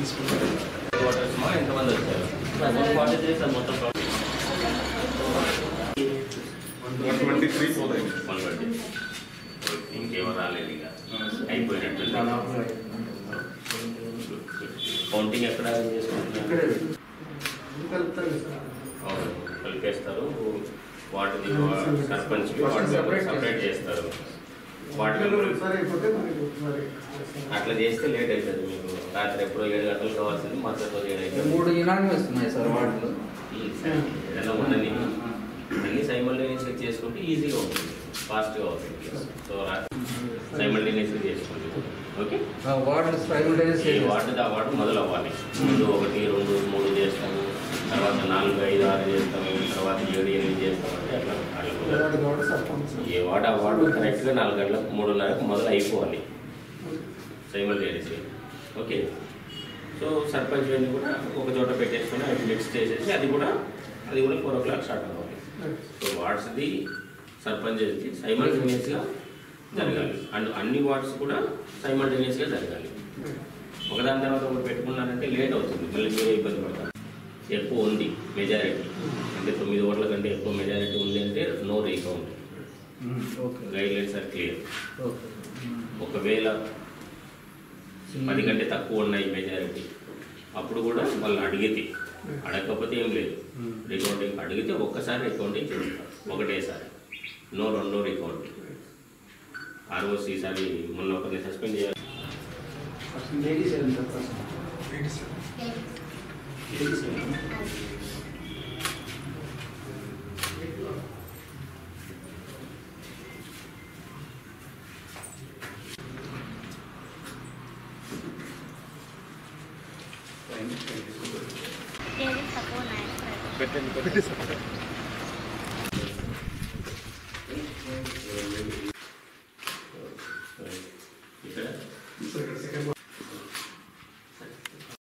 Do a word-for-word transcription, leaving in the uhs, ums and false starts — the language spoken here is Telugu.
వాటర్స్మా ఎంతమంది వచ్చారు? ఫార్టీ త్రీ సార్ మొత్తం వన్ ట్వంటీ త్రీ పోతాయి. వన్ ట్వంటీ ఇంకేమో రాలేదు ఇక అయిపోయినట్టు. కౌంటింగ్ ఎక్కడ చేసుకుంటున్నారు? కలిపేస్తారు. వాటిని సర్పంచ్ వాటి సపరేట్ చేస్తారు. వాటి అట్లా చేస్తే లేట్ అవుతుంది. మీకు రాత్రి ఎప్పుడో ఏడు గంటలు కావాల్సింది మద్దతు ఏడు అవుతుంది. మూడు యునానిమస్ వస్తున్నాయి సార్ వాటిలో. ఏదైనా ఉండని అన్ని సైమల్టేనియస్గా చేసుకుంటే ఈజీగా ఉంటుంది, ఫాస్ట్గా అవుతుంది. సో సైమల్టేనియస్గా చేసుకుంటుంది. ఓకే, వార్డు సైమల్టేనియస్ వార్డు ఆ వార్డు మొదలు అవ్వాలి. ముందు ఒకటి రెండు మూడు చేస్తాము, తర్వాత నాలుగు ఐదు ఆరు చేస్తాము, తర్వాత ఏడు ఎనిమిది చేస్తామంటే అట్లా ఏ వార్డు ఆ వార్డు కరెక్ట్గా నాలుగు గంటలకు మూడున్నరకు మొదలు అయిపోవాలి సైమల్టేనియస్గా. ఓకే, సో సర్పంచ్ వెళ్ళి కూడా ఒక చోట పెట్టేసుకొని అవి నెక్స్ట్ చేసేసి అది కూడా అది కూడా ఫోర్ ఓ క్లాక్ స్టార్ట్ అవ్వాలి. సో వార్డ్స్ది సర్పంచ్ది సైమల్టేనియస్గా జరగాలి. అండ్ అన్ని వార్డ్స్ కూడా సైమల్టేనియస్గా జరగాలి. ఒకదాని తర్వాత ఒకటి పెట్టుకున్నారంటే లేట్ అవుతుంది, మళ్ళీ మీరే ఇబ్బంది పడతారు. ఎక్కువ ఉంది మెజారిటీ అంటే తొమ్మిది ఓట్ల కంటే ఎక్కువ మెజారిటీ ఉంది అంటే no recount. Guidelines are clear. ఒకవేళ పది కంటే తక్కువ ఉన్నాయి మెజారిటీ అప్పుడు కూడా వాళ్ళు అడిగితే, అడగకపోతే ఏం లేదు. రికౌంటింగ్ అడిగితే ఒక్కసారి రికౌంటింగ్ చేస్తారు, ఒకటేసారి. నో రెండో రికౌంటింగ్. ఆర్ఓసి ఈసారి మొన్న ఒకరిని సస్పెండ్ చేయాలి. పెట్టండి పెట్టండి